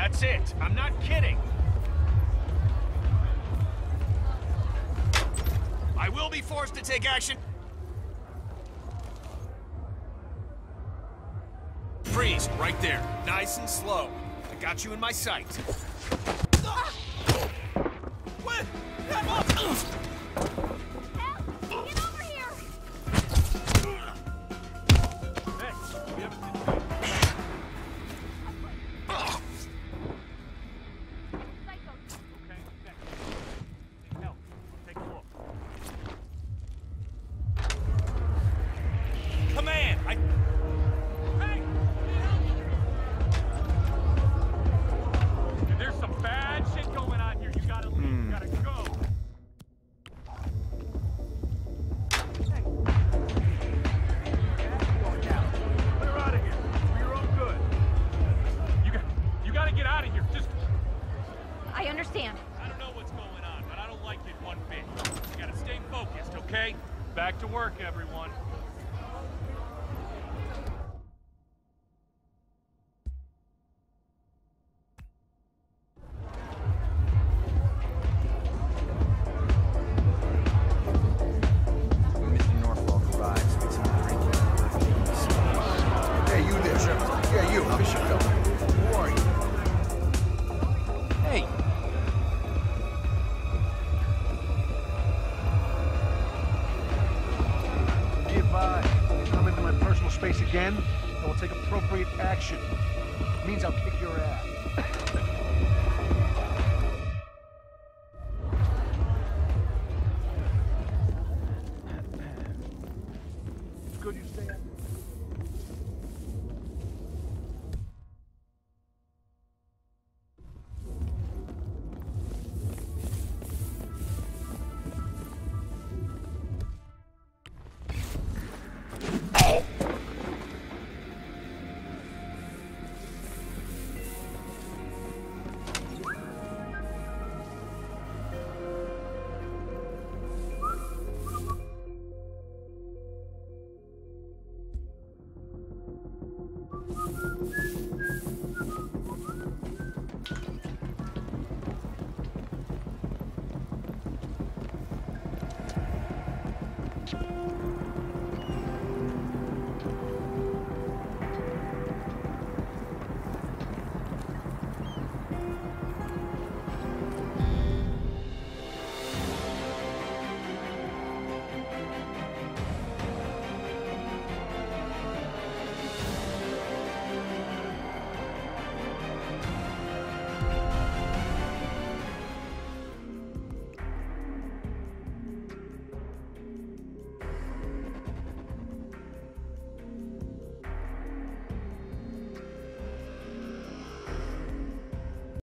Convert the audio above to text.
That's it. I'm not kidding. I will be forced to take action. Freeze, right there. Nice and slow. I got you in my sight. What? Help! Get over here! Hey, we haven't seen Psycho. Okay, thanks. Need help. I'll take a look. Command! Hey! There's some bad shit going on here. You gotta leave. You gotta go. Clear out of here. For your own good. You gotta get out of here. Just... I understand. I don't know what's going on, but I don't like it one bit. You gotta stay focused, okay? Back to work, everyone. Mr. Norfolk arrives, gets some drinking. Hey, you there, sir. Yeah, you. How is your fella? Who are you? Hey! Be advised. You come into my personal space again, I will take appropriate action. It means I'll kick your ass.